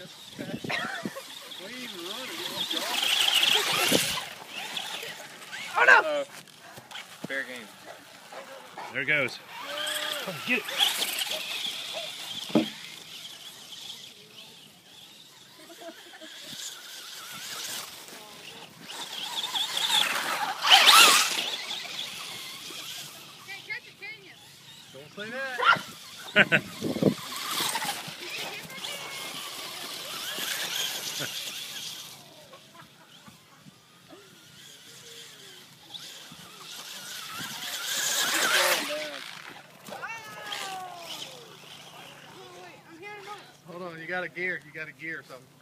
just as fast. We ain't even running. Oh no! Fair game. There it goes. Come on, get it. Can't catch it, can you? Don't say that. Hold on, you got a gear something.